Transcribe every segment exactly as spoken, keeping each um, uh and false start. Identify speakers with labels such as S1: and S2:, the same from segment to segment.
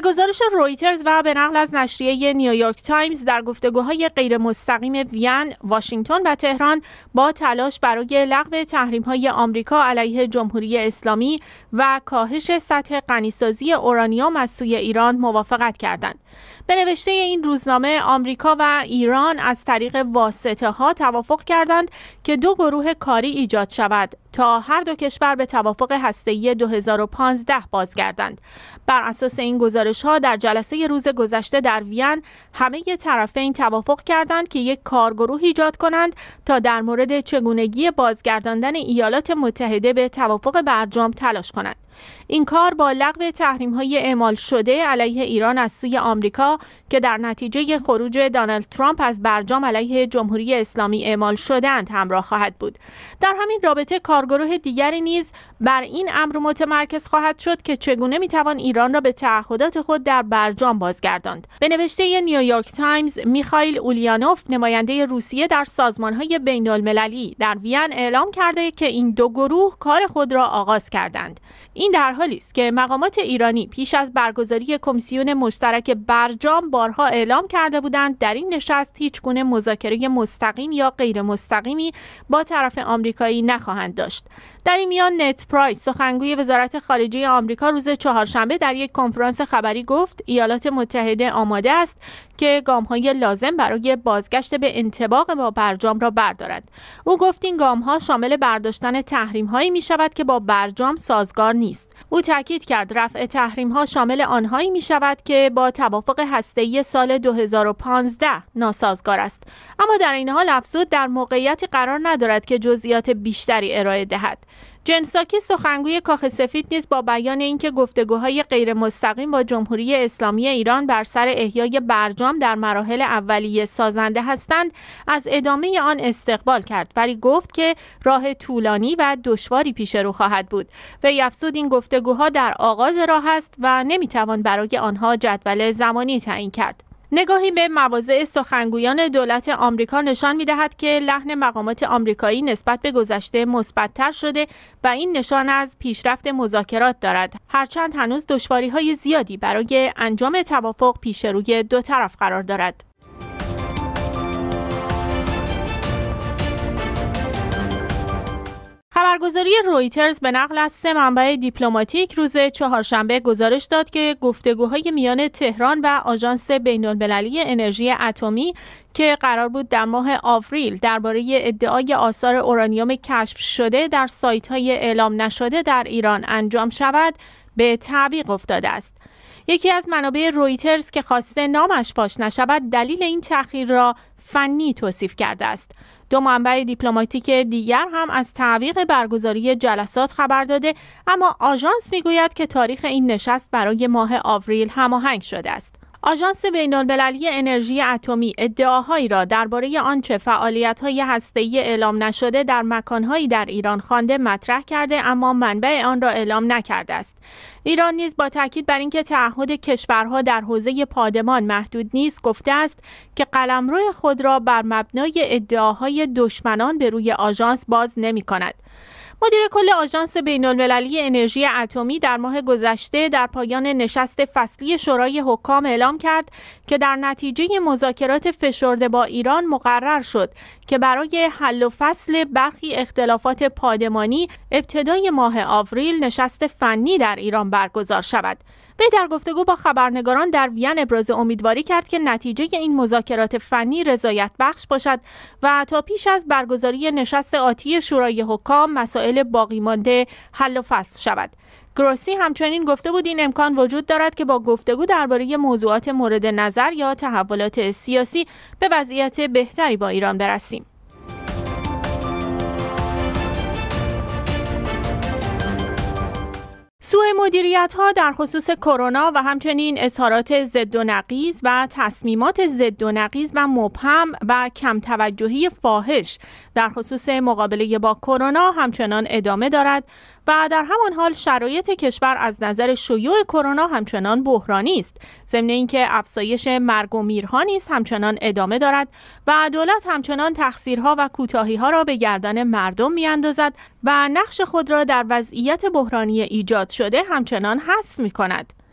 S1: گزارش رویترز و به نقل از نشریه نیویورک تایمز، در گفتگوهای غیر مستقیم وین، واشنگتن و تهران با تلاش برای لغو تحریم‌های آمریکا علیه جمهوری اسلامی و کاهش سطح غنیسازی اورانیوم از سوی ایران موافقت کردند. به نوشته این روزنامه، آمریکا و ایران از طریق واسطه‌ها توافق کردند که دو گروه کاری ایجاد شود تا هر دو کشور به توافق هسته‌ای دو هزار و پانزده بازگردند. بر اساس این گزارش‌ها در جلسه روز گذشته در وین، همه طرفین توافق کردند که یک کارگروه ایجاد کنند تا در مورد چگونگی بازگرداندن ایالات متحده به توافق برجام تلاش کنند. این کار با لغو تحریم‌های اعمال شده علیه ایران از سوی آمریکا که در نتیجه خروج دونالد ترامپ از برجام علیه جمهوری اسلامی اعمال شدند همراه خواهد بود. در همین رابطه کارگروه دیگری نیز بر این امر متمرکز خواهد شد که چگونه میتوان ایران را به تعهدات خود در برجام بازگرداند. به نوشته نیویورک تایمز، میخائیل اولیانوف، نماینده روسیه در سازمان‌های بین‌المللی، در وین اعلام کرده که این دو گروه کار خود را آغاز کردند. این در حالی است که مقامات ایرانی پیش از برگزاری کمیسیون مشترک برجام بارها اعلام کرده بودند در این نشست هیچ گونه مذاکره مستقیم یا غیر مستقیمی با طرف آمریکایی نخواهند داشت. در این میان نت پرایس، سخنگوی وزارت خارجه آمریکا، روز چهارشنبه در یک کنفرانس خبری گفت ایالات متحده آماده است که گام‌های لازم برای بازگشت به انطباق با برجام را بردارد. او گفت این گام‌ها شامل برداشتن تحریم‌هایی می‌شود که با برجام سازگار نیست. او تاکید کرد رفع تحریم‌ها شامل آنهایی می‌شود که با توافق هسته‌ای سال دو هزار و پانزده ناسازگار است، اما در این حال افزود در موقعیتی قرار ندارد که جزئیات بیشتری ارائه دهد. جن ساکی، سخنگوی کاخ سفید، نیز با بیان اینکه گفتگوهای غیر مستقیم با جمهوری اسلامی ایران بر سر احیای برجام در مراحل اولیه سازنده هستند، از ادامه آن استقبال کرد، ولی گفت که راه طولانی و دشواری پیش رو خواهد بود. وی افزود این گفتگوها در آغاز راه است و نمیتوان برای آنها جدول زمانی تعیین کرد. نگاهی به مواضع سخنگویان دولت آمریکا نشان می‌دهد که لحن مقامات آمریکایی نسبت به گذشته مثبت‌تر شده و این نشان از پیشرفت مذاکرات دارد، هرچند هنوز دشواری‌های زیادی برای انجام توافق پیش روی دو طرف قرار دارد. خبرگزاری رویترز به نقل از سه منبع دیپلماتیک روز چهارشنبه گزارش داد که گفتگوهای میان تهران و آژانس بین‌المللی انرژی اتمی که قرار بود در ماه آوریل درباره ادعای آثار اورانیوم کشف شده در سایت‌های اعلام نشده در ایران انجام شود، به تعویق افتاده است. یکی از منابع رویترز که خواسته نامش فاش نشود، دلیل این تأخیر را فنی توصیف کرده است. دو منبع دیپلماتیک دیگر هم از تعویق برگزاری جلسات خبر داده، اما آژانس میگوید که تاریخ این نشست برای ماه آوریل هماهنگ شده است. آژانس بین‌المللی انرژی اتمی ادعاهایی را درباره آنچه فعالیت‌های هسته‌ای اعلام نشده در مکان‌هایی در ایران خوانده مطرح کرده، اما منبع آن را اعلام نکرده است. ایران نیز با تاکید بر اینکه تعهد کشورها در حوزه پادمان محدود نیست، گفته است که قلمرو خود را بر مبنای ادعاهای دشمنان به روی آژانس باز نمی‌کند. مدیر کل آژانس بین‌المللی انرژی اتمی در ماه گذشته در پایان نشست فصلی شورای حکام اعلام کرد که در نتیجه مذاکرات فشرده با ایران مقرر شد که برای حل و فصل برخی اختلافات پادمانی ابتدای ماه آوریل نشست فنی در ایران برگزار شود. وی در گفتگو با خبرنگاران در وین ابراز امیدواری کرد که نتیجه این مذاکرات فنی رضایت بخش باشد و تا پیش از برگزاری نشست آتی شورای حکام مسائل باقی مانده حل و فصل شود. گروسی همچنین گفته بود این امکان وجود دارد که با گفتگو درباره موضوعات مورد نظر یا تحولات سیاسی به وضعیت بهتری با ایران برسیم. سوء مدیریت‌ها در خصوص کرونا و همچنین اظهارات ضد و نقیض و تصمیمات ضد و نقیض و مبهم و کم توجهی فاحش در خصوص مقابله با کرونا همچنان ادامه دارد و در همان حال شرایط کشور از نظر شیوع کرونا همچنان بحرانی است، ضمن اینکه افزایش مرگ و میرها نیز همچنان ادامه دارد و دولت همچنان تقصیرها و کوتاهی‌ها را به گردن مردم می‌اندازد و نقش خود را در وضعیت بحرانی ایجاد شده همچنان حذف می‌کند.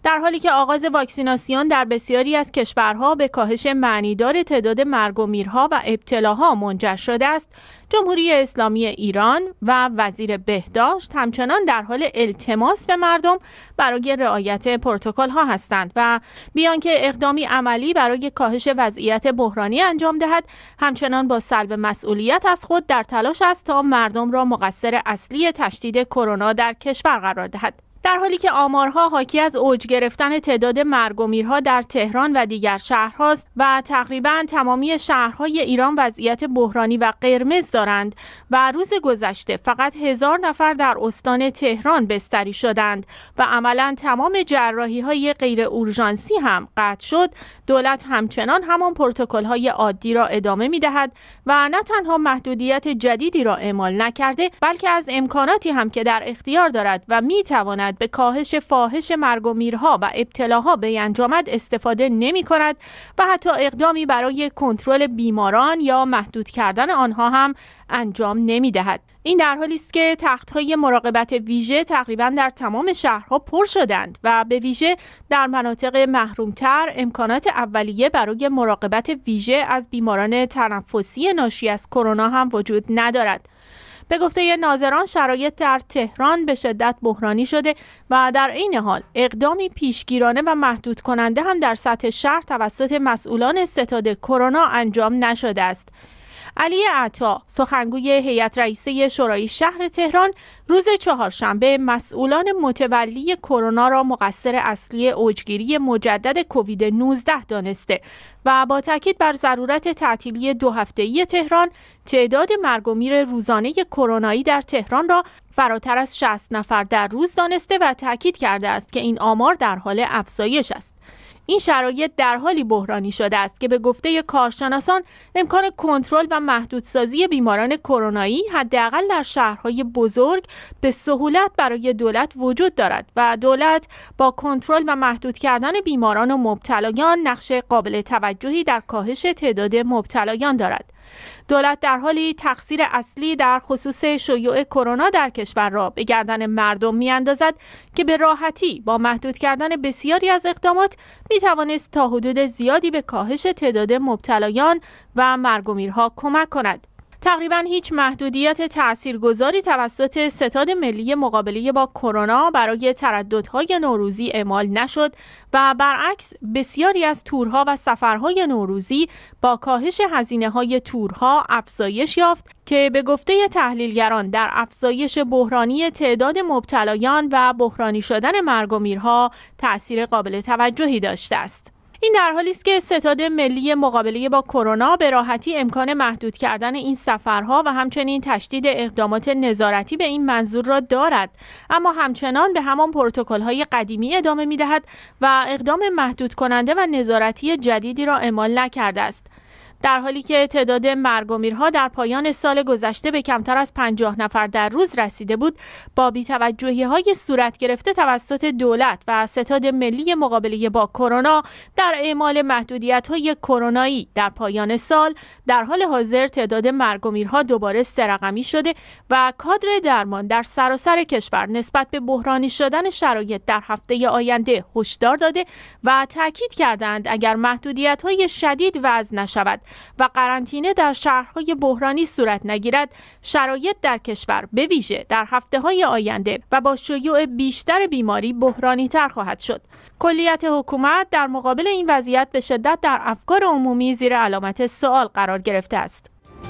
S1: در حالی که آغاز واکسیناسیون در بسیاری از کشورها به کاهش معنیدار تعداد مرگ و میرها و ابتلاها منجر شده است، جمهوری اسلامی ایران و وزیر بهداشت همچنان در حال التماس به مردم برای رعایت پروتکل‌ها هستند و بیان که اقدامی عملی برای کاهش وضعیت بحرانی انجام دهد، همچنان با سلب مسئولیت از خود در تلاش است تا مردم را مقصر اصلی تشدید کرونا در کشور قرار دهد. در حالی که آمارها حاکی از اوج گرفتن تعداد مرگ و میرها در تهران و دیگر شهرهاست و تقریباً تمامی شهرهای ایران وضعیت بحرانی و قرمز دارند و روز گذشته فقط هزار نفر در استان تهران بستری شدند و عملاً تمام جراحی‌های غیر اورژانسی هم قطع شد، دولت همچنان همان پروتکل‌های عادی را ادامه می‌دهد و نه تنها محدودیت جدیدی را اعمال نکرده، بلکه از امکاناتی هم که در اختیار دارد و می‌تواند به کاهش فاحش مرگ و میرها و ابتلاها بیانجامد استفاده نمی کند و حتی اقدامی برای کنترل بیماران یا محدود کردن آنها هم انجام نمی دهد. این در حالی است که تخت‌های مراقبت ویژه تقریباً در تمام شهرها پر شدند و به ویژه در مناطق محرومتر امکانات اولیه برای مراقبت ویژه از بیماران تنفسی ناشی از کرونا هم وجود ندارد. به گفته ناظران شرایط در تهران به شدت بحرانی شده و در عین حال اقدامی پیشگیرانه و محدود کننده هم در سطح شهر توسط مسئولان ستاد کرونا انجام نشده است. علی عطا، سخنگوی هیئت رئیسه شورای شهر تهران، روز چهارشنبه مسئولان متولی کرونا را مقصر اصلی اوجگیری مجدد کووید نوزده دانسته و با تاکید بر ضرورت تعطیلی دو هفته‌ای تهران، تعداد مرگ و میر روزانه کرونایی در تهران را فراتر از شصت نفر در روز دانسته و تاکید کرده است که این آمار در حال افزایش است. این شرایط در حالی بحرانی شده است که به گفته کارشناسان امکان کنترل و محدودسازی بیماران کرونایی حداقل در شهرهای بزرگ به سهولت برای دولت وجود دارد و دولت با کنترل و محدود کردن بیماران و مبتلایان نقش قابل توجهی در کاهش تعداد مبتلایان دارد. دولت در حالی تقصیر اصلی در خصوص شیوع کرونا در کشور را به گردن مردم میاندازد که به راحتی با محدود کردن بسیاری از اقدامات می توانست تا حدود زیادی به کاهش تعداد مبتلایان و مرگ و میرها کمک کند. تقریباً هیچ محدودیت تاثیرگذاری توسط ستاد ملی مقابله با کرونا برای ترددهای نوروزی اعمال نشد و برعکس بسیاری از تورها و سفرهای نوروزی با کاهش هزینه‌های تورها افزایش یافت که به گفته تحلیلگران در افزایش بحرانی تعداد مبتلایان و بحرانی شدن مرگ و میرها تأثیر قابل توجهی داشته است. این در حالی است که ستاد ملی مقابله با کرونا به راحتی امکان محدود کردن این سفرها و همچنین تشدید اقدامات نظارتی به این منظور را دارد، اما همچنان به همان پروتکل‌های قدیمی ادامه می‌دهد و اقدام محدود کننده و نظارتی جدیدی را اعمال نکرده است. در حالی که تعداد مرگ و میرها در پایان سال گذشته به کمتر از پنجاه نفر در روز رسیده بود، با بی‌توجهی‌های صورت گرفته توسط دولت و ستاد ملی مقابله با کرونا در اعمال محدودیت‌های کرونایی در پایان سال، در حال حاضر تعداد مرگ و میرها دوباره سه رقمی شده و کادر درمان در سراسر کشور نسبت به بحرانی شدن شرایط در هفته آینده هشدار داده و تاکید کردند اگر محدودیت‌های شدید وضع نشود و قرنطینه در شهرهای بحرانی صورت نگیرد، شرایط در کشور به ویژه در هفته‌های آینده و با شیوع بیشتر بیماری بحرانی تر خواهد شد. کلیت حکومت در مقابل این وضعیت به شدت در افکار عمومی زیر علامت سوال قرار گرفته است.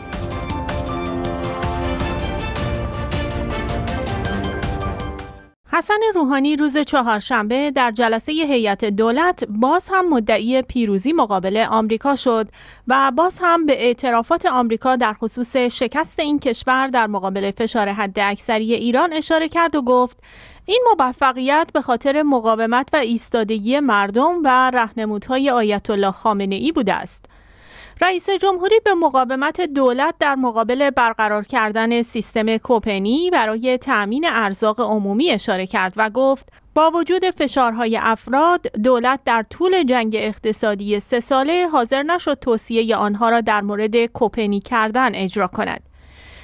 S1: حسن روحانی روز چهارشنبه در جلسه هیئت دولت باز هم مدعی پیروزی مقابل آمریکا شد و باز هم به اعترافات آمریکا در خصوص شکست این کشور در مقابل فشار حداکثری ایران اشاره کرد و گفت این موفقیت به خاطر مقاومت و ایستادگی مردم و راهنمودهای آیت الله خامنه‌ای بوده است. رئیس جمهوری به مقاومت دولت در مقابل برقرار کردن سیستم کوپنی برای تأمین ارزاق عمومی اشاره کرد و گفت با وجود فشارهای افراد، دولت در طول جنگ اقتصادی سه ساله حاضر نشد توصیه آنها را در مورد کوپنی کردن اجرا کند.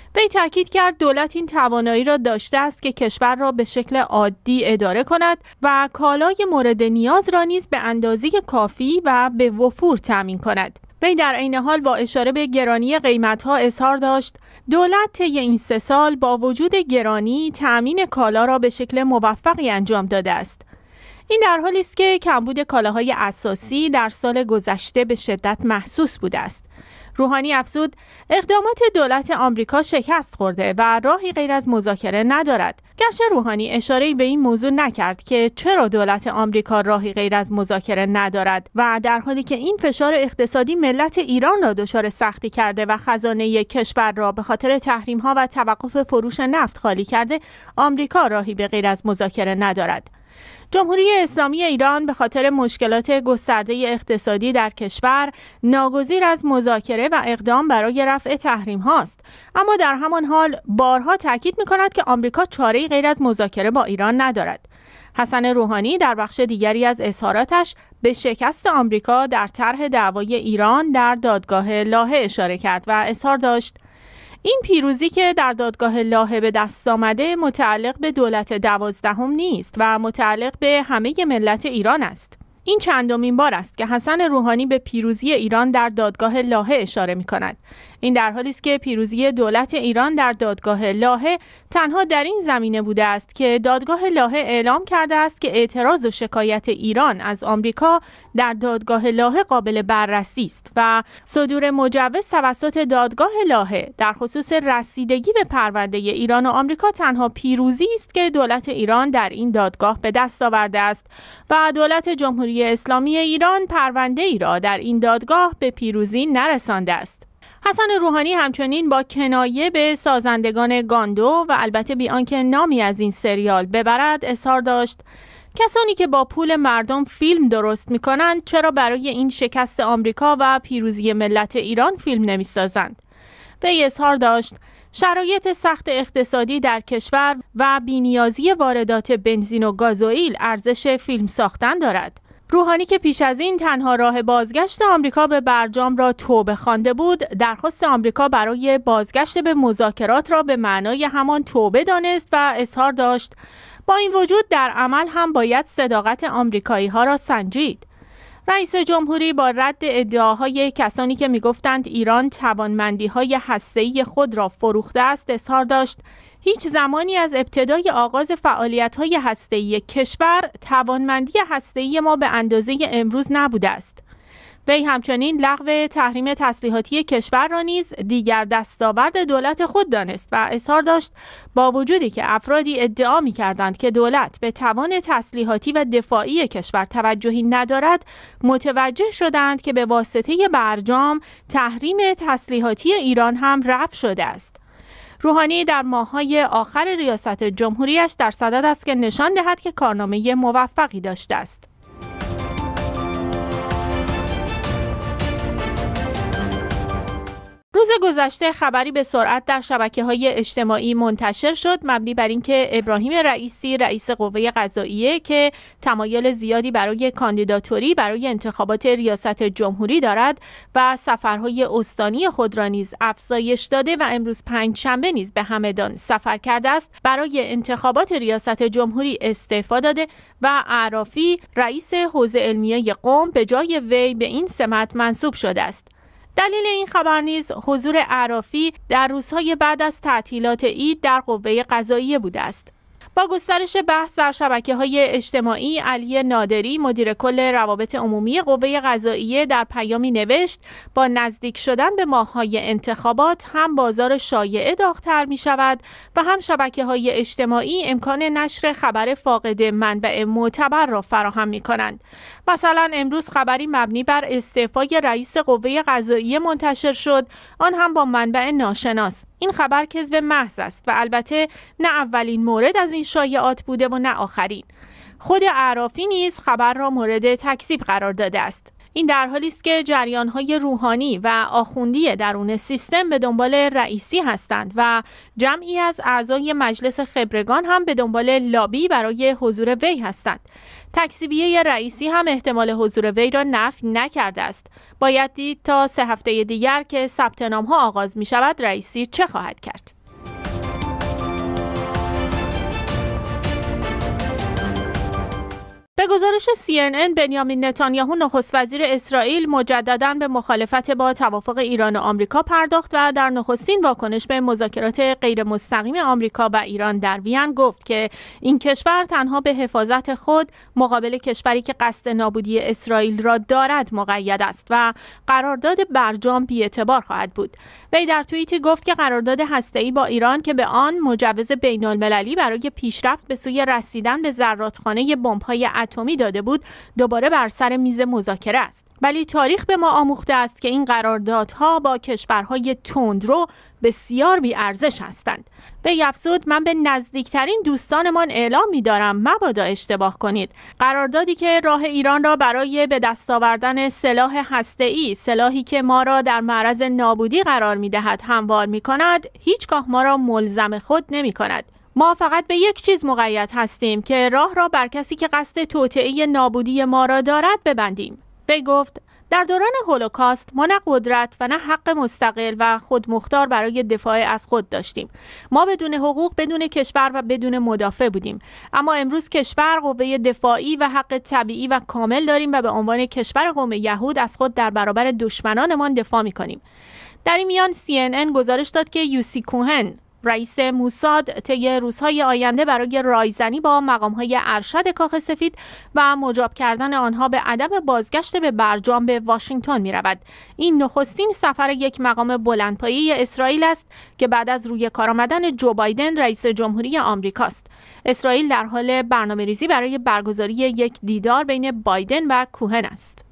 S1: وی تاکید کرد دولت این توانایی را داشته است که کشور را به شکل عادی اداره کند و کالای مورد نیاز را نیز به اندازه کافی و به وفور تامین کند. وی در عین حال با اشاره به گرانی قیمت‌ها اظهار داشت دولت طی این سه سال با وجود گرانی تامین کالا را به شکل موفقی انجام داده است. این در حالی است که کمبود کالاهای اساسی در سال گذشته به شدت محسوس بوده است. روحانی افزود اقدامات دولت آمریکا شکست خورده و راهی غیر از مذاکره ندارد. گرچه روحانی اشاره‌ای به این موضوع نکرد که چرا دولت آمریکا راهی غیر از مذاکره ندارد و در حالی که این فشار اقتصادی ملت ایران را دچار سختی کرده و خزانه کشور را به خاطر تحریم‌ها و توقف فروش نفت خالی کرده، آمریکا راهی به غیر از مذاکره ندارد. جمهوری اسلامی ایران به خاطر مشکلات گسترده اقتصادی در کشور ناگزیر از مذاکره و اقدام برای رفع تحریم هاست، اما در همان حال بارها تاکید می‌کند که آمریکا چاره‌ای غیر از مذاکره با ایران ندارد. حسن روحانی در بخش دیگری از اظهاراتش به شکست آمریکا در طرح دعوای ایران در دادگاه لاهه اشاره کرد و اظهار داشت این پیروزی که در دادگاه لاهه به دست آمده متعلق به دولت دوازدهم نیست و متعلق به همه ملت ایران است. این چندمین بار است که حسن روحانی به پیروزی ایران در دادگاه لاهه اشاره می کند. این در حالی است که پیروزی دولت ایران در دادگاه لاهه تنها در این زمینه بوده است که دادگاه لاهه اعلام کرده است که اعتراض و شکایت ایران از آمریکا در دادگاه لاهه قابل بررسی است و صدور مجوز توسط دادگاه لاهه در خصوص رسیدگی به پرونده ایران و آمریکا تنها پیروزی است که دولت ایران در این دادگاه به دست آورده است و دولت جمهوری اسلامی ایران پرونده ای را در این دادگاه به پیروزی نرسانده است. حسن روحانی همچنین با کنایه به سازندگان گاندو و البته بی آنکه نامی از این سریال ببرد اظهار داشت کسانی که با پول مردم فیلم درست می‌کنند چرا برای این شکست آمریکا و پیروزی ملت ایران فیلم نمی‌سازند؟ وی اظهار داشت شرایط سخت اقتصادی در کشور و بی‌نیازی واردات بنزین و گازوئیل ارزش فیلم ساختن دارد. روحانی که پیش از این تنها راه بازگشت آمریکا به برجام را توبه خوانده بود، درخواست آمریکا برای بازگشت به مذاکرات را به معنای همان توبه دانست و اظهار داشت با این وجود در عمل هم باید صداقت آمریکایی ها را سنجید. رئیس جمهوری با رد ادعاهای کسانی که میگفتند ایران توانمندی‌های هسته‌ای خود را فروخته است اظهار داشت هیچ زمانی از ابتدای آغاز فعالیت‌های هسته‌ای کشور توانمندی هسته‌ای ما به اندازه امروز نبوده است. وی همچنین لغو تحریم تسلیحاتی کشور را نیز دیگر دستاورد دولت خود دانست و اظهار داشت با وجودی که افرادی ادعا می‌کردند که دولت به توان تسلیحاتی و دفاعی کشور توجهی ندارد، متوجه شدند که به واسطه برجام تحریم تسلیحاتی ایران هم رفع شده است. روحانی در ماه‌های آخر ریاست جمهوریش در صدد است که نشان دهد که کارنامه موفقی داشته است. روز گذشته خبری به سرعت در شبکه‌های اجتماعی منتشر شد مبنی بر اینکه ابراهیم رئیسی رئیس قوه قضاییه که تمایل زیادی برای کاندیداتوری برای انتخابات ریاست جمهوری دارد و سفرهای استانی خود را نیز افزایش داده و امروز پنجشنبه نیز به همدان سفر کرده است، برای انتخابات ریاست جمهوری استعفا داده و عرافی رئیس حوزه علمیه قم به جای وی به این سمت منصوب شده است. دلیل این خبر نیز حضور عرافی در روزهای بعد از تعطیلات عید در قوه قضاییه بوده است. با گسترش بحث در شبکه‌های اجتماعی، علی نادری مدیر کل روابط عمومی قوه قضاییه در پیامی نوشت با نزدیک شدن به ماه‌های انتخابات هم بازار شایعه داغ‌تر می‌شود و هم شبکه‌های اجتماعی امکان نشر خبر فاقد منبع معتبر را فراهم می‌کنند. مثلا امروز خبری مبنی بر استعفای رئیس قوه قضاییه منتشر شد، آن هم با منبع ناشناس. این خبر کذب محض است و البته نه اولین مورد از این شایعات بوده و نه آخرین. خود عرافی نیز خبر را مورد تکذیب قرار داده است. این در حالی است که جریان‌های روحانی و آخوندی درون سیستم به دنبال رئیسی هستند و جمعی از اعضای مجلس خبرگان هم به دنبال لابی برای حضور وی هستند. تکذیبیه رئیسی هم احتمال حضور وی را نفی نکرده است. باید دید تا سه هفته دیگر که ثبت نام‌ها آغاز می‌شود رئیسی چه خواهد کرد. به گزارش سی ان ان، بنیامین نتانیاهو نخست وزیر اسرائیل مجدداً به مخالفت با توافق ایران و آمریکا پرداخت و در نخستین واکنش به مذاکرات غیر مستقیم آمریکا و ایران در وین گفت که این کشور تنها به حفاظت خود مقابل کشوری که قصد نابودی اسرائیل را دارد مقید است و قرارداد برجام بی‌اعتبار خواهد بود. وی در توییتی گفت که قرارداد هسته‌ای با ایران که به آن مجوز بین‌المللی برای پیشرفت به سوی رسیدن به ذراتخانه بمب‌های اتمی داده بود، دوباره بر سر میز مذاکره است. ولی تاریخ به ما آموخته است که این قراردادها با کشورهای تندرو بسیار بی‌ارزش هستند. وی افزود: من به نزدیکترین دوستانمان اعلام می‌دارم مبادا اشتباه کنید. قراردادی که راه ایران را برای به دست آوردن سلاح هسته‌ای، سلاحی که ما را در معرض نابودی قرار می‌دهد، هموار می‌کند، هیچگاه ما را ملزم خود نمی‌کند. ما فقط به یک چیز مقید هستیم که راه را بر کسی که قصد توطئه نابودی ما را دارد ببندیم. وی گفت: در دوران هولوکاست ما نه قدرت و نه حق مستقل و خودمختار برای دفاع از خود داشتیم. ما بدون حقوق، بدون کشور و بدون مدافع بودیم. اما امروز کشور، قوه دفاعی و حق طبیعی و کامل داریم و به عنوان کشور قوم یهود از خود در برابر دشمنانمان دفاع می‌کنیم. در این میان سی ان ان گزارش داد که یوسی کوهن، رئیس موساد، طی روزهای آینده برای رایزنی با مقام‌های ارشد کاخ سفید و مجاب کردن آنها به عدم بازگشت به برجام به واشنگتن می‌رود. این نخستین سفر یک مقام بلندپایه اسرائیل است که بعد از روی کار آمدن جو بایدن رئیس جمهوری آمریکاست. اسرائیل در حال برنامه‌ریزی برای برگزاری یک دیدار بین بایدن و کوهن است.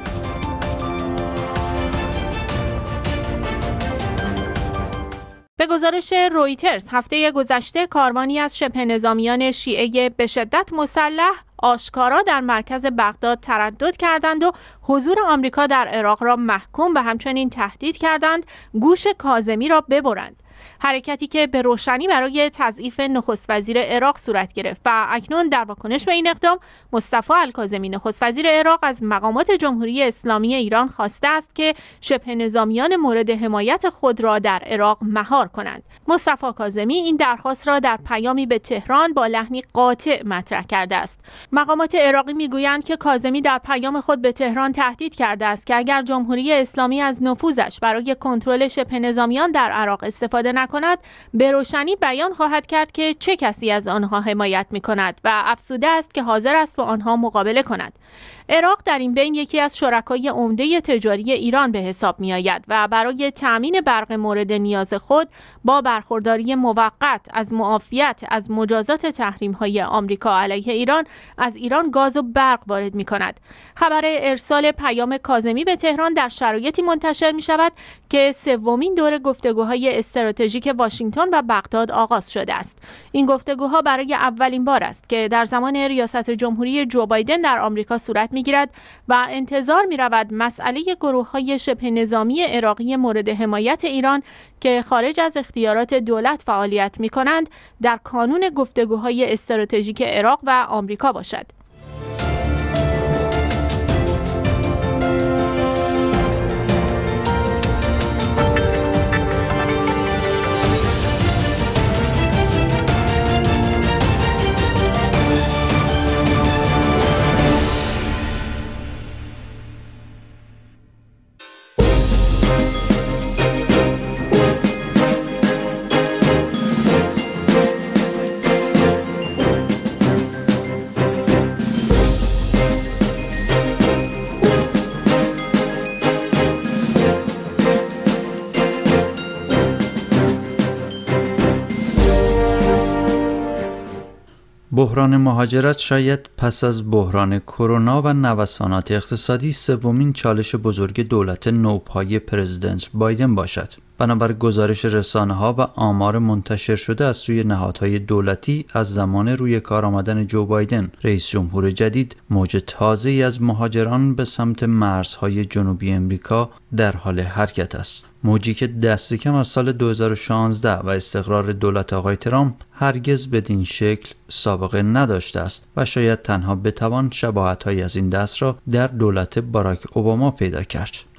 S1: به گزارش رویترز، هفته گذشته کاروانی از شبه نظامیان شیعه به شدت مسلح آشکارا در مرکز بغداد تردد کردند و حضور آمریکا در عراق را محکوم و همچنین تهدید کردند گوش کاظمی را ببرند. حرکتی که به روشنی برای تضعیف نخست وزیر عراق صورت گرفت و اکنون در واکنش به این اقدام مصطفی الکاظمی نخست وزیر عراق از مقامات جمهوری اسلامی ایران خواسته است که شبه نظامیان مورد حمایت خود را در عراق مهار کنند. مصطفی کاظمی این درخواست را در پیامی به تهران با لحنی قاطع مطرح کرده است. مقامات عراقی میگویند که کاظمی در پیام خود به تهران تهدید کرده است که اگر جمهوری اسلامی از نفوذش برای کنترل شبه نظامیان در عراق استفاده نکند، به روشنی بیان خواهد کرد که چه کسی از آنها حمایت می کند و افزوده است که حاضر است با آنها مقابله کند. عراق در این بین یکی از شرکای عمده تجاری ایران به حساب می آید و برای تأمین برق مورد نیاز خود با برخورداری موقت از معافیت از مجازات تحریم های آمریکا علیه ایران از ایران گاز و برق وارد می کند. خبر ارسال پیام کاظمی به تهران در شرایطی منتشر می شود که سومین دور گفتگوهای استراتژیک واشنگتن و بغداد آغاز شده است. این گفتگوها برای اولین بار است که در زمان ریاست جمهوری جو بایدن در آمریکا صورت می‌گیرد و انتظار می‌رود مسئله گروه‌های شبه نظامی عراقی مورد حمایت ایران که خارج از اختیارات دولت فعالیت می‌کنند در کانون گفتگوهای استراتژیک عراق و آمریکا باشد.
S2: بحران مهاجرت شاید پس از بحران کرونا و نوسانات اقتصادی سومین چالش بزرگ دولت نوپای پرزیدنت بایدن باشد. بنابر گزارش رسانه‌ها و آمار منتشر شده از سوی نهادهای دولتی از زمان روی کار آمدن جو بایدن رئیس جمهور جدید، موج تازه‌ای از مهاجران به سمت مرزهای جنوبی امریکا در حال حرکت است. موجی که دست کم از سال دو هزار و شانزده و استقرار دولت آقای ترامپ هرگز بدین شکل سابقه نداشته است و شاید تنها بتوان شباهت‌هایی از این دست را در دولت باراک اوباما پیدا کرد.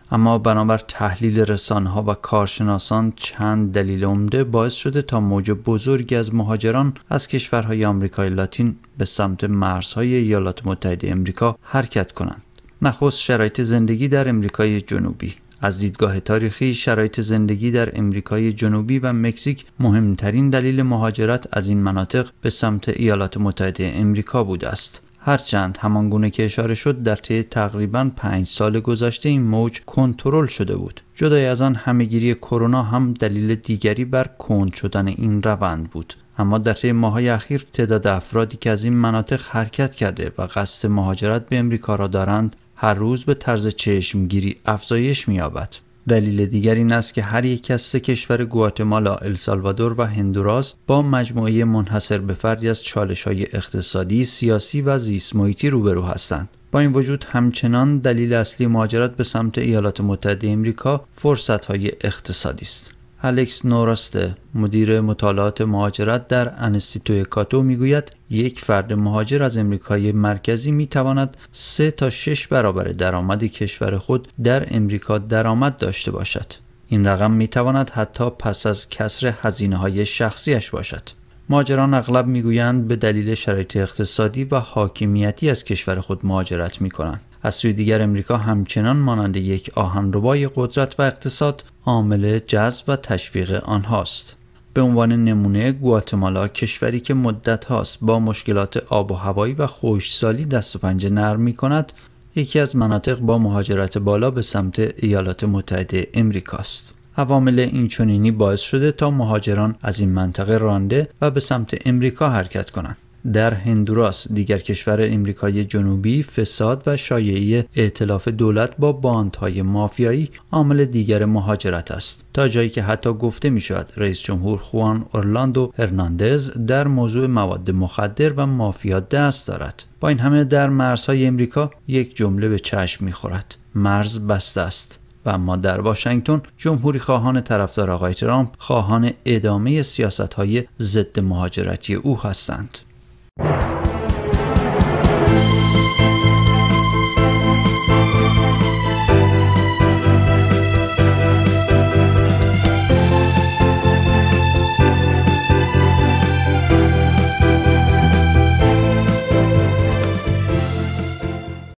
S2: اما بنابر تحلیل رسانه‌ها و کارشناسان چند دلیل عمده باعث شده تا موج بزرگی از مهاجران از کشورهای آمریکای لاتین به سمت مرزهای ایالات متحده آمریکا حرکت کنند. نخست شرایط زندگی در آمریکای جنوبی. از دیدگاه تاریخی شرایط زندگی در آمریکای جنوبی و مکزیک مهمترین دلیل مهاجرت از این مناطق به سمت ایالات متحده آمریکا بوده است. هرچند همانگونه که اشاره شد در طی تقریباً پنج سال گذشته این موج کنترل شده بود. جدای از آن همهگیری کرونا هم دلیل دیگری بر کند شدن این روند بود. اما در طی ماه‌های اخیر تعداد افرادی که از این مناطق حرکت کرده و قصد مهاجرت به آمریکا را دارند هر روز به طرز چشمگیری افزایش می‌یابد. دلیل دیگر این است که هر یک از سه کشور گواتمالا، السالوادور و هندوراس با مجموعه منحصر به فردی از چالش‌های اقتصادی، سیاسی و زیست محیطی روبرو هستند. با این وجود همچنان دلیل اصلی مهاجرت به سمت ایالات متحده آمریکا فرصت‌های اقتصادی است. الکس نوراسته، مدیر مطالعات مهاجرت در انستیتوی کاتو میگوید یک فرد مهاجر از آمریکای مرکزی میتواند سه تا شش برابر درآمد کشور خود در آمریکا درآمد داشته باشد. این رقم میتواند حتی پس از کسر هزینه‌های شخصیش باشد. مهاجران اغلب میگویند به دلیل شرایط اقتصادی و حاکمیتی از کشور خود مهاجرت میکنند. از سوی دیگر امریکا همچنان مانند یک آهنربای قدرت و اقتصاد عامل جذب و تشویق آنهاست. به عنوان نمونه گواتمالا کشوری که مدت هاست با مشکلات آب و هوایی و خشکسالی دست و پنجه نرم می کند یکی از مناطق با مهاجرت بالا به سمت ایالات متحده امریکا است. عوامل اینچنینی باعث شده تا مهاجران از این منطقه رانده و به سمت امریکا حرکت کنند. در هندوراس، دیگر کشور امریکای جنوبی، فساد و شایعه ائتلاف دولت با باندهای مافیایی عامل دیگر مهاجرت است، تا جایی که حتی گفته می شود رئیس جمهور خوان اورلاندو هرناندز در موضوع مواد مخدر و مافیا دست دارد. با این همه در مرزهای امریکا یک جمله به چشم می خورد: مرز بسته است. و اما در واشنگتن جمهوری خواهان طرفدار آقای ترامپ خواهان ادامه سیاست‌های ضد مهاجرتی او هستند.